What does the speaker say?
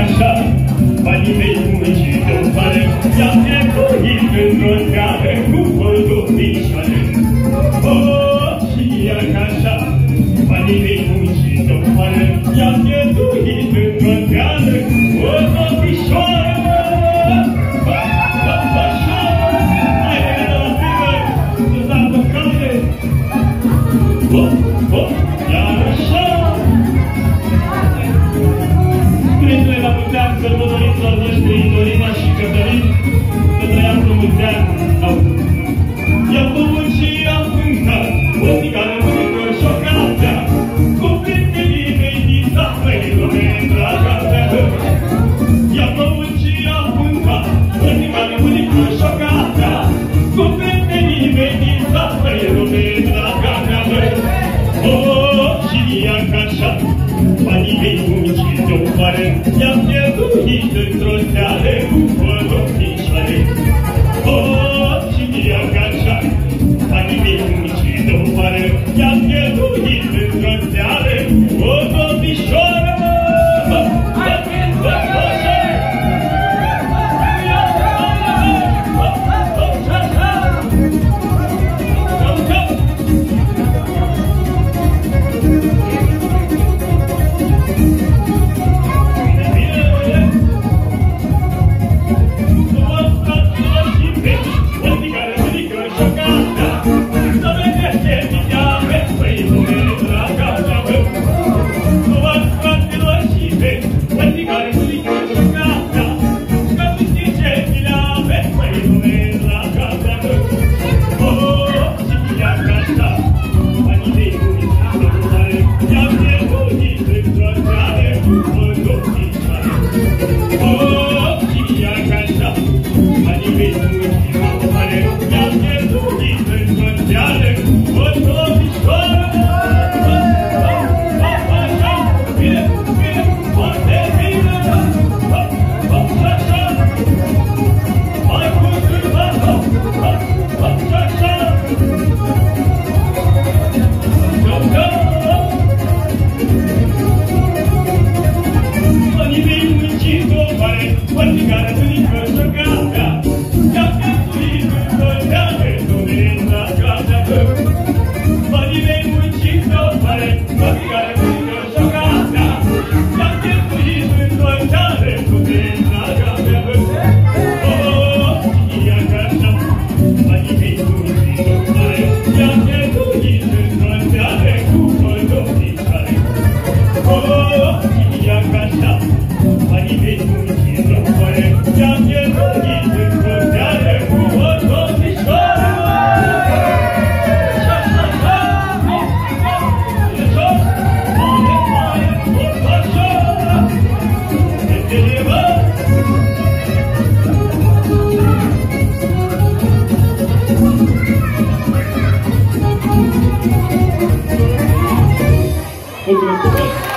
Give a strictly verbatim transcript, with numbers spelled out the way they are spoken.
Așa, banii mei muncii de-o pare, i-am nevoit într-o seară cu poldovișoare. Oh, și iar așa, banii mei muncii de-o pare, i-am nevoit într-o seară cu poldovișoare. Oh, oh, iar așa! Spuneți-le la mulți ani sărbătoriților noștri, Dorina și Cătălin, să trăiască mulți ani sau... I-am băut și am mâncat o țigară mânică și o cafea, cu prietenii mei din sat, măi, lume, draga mea. I-am băut și am mâncat o țigară mânică și o cafea, cu prietenii mei din sat, măi, lume, draga mea. Oh, și ia ca așa, banii mei muncii de-o pare, i-am pierduit într-o seară cu poldovișoare. Oh, și ia ca așa, banii mei muncii de-o pare, i-am pierduit într-o seară cu poldovișoare. Mulțumesc!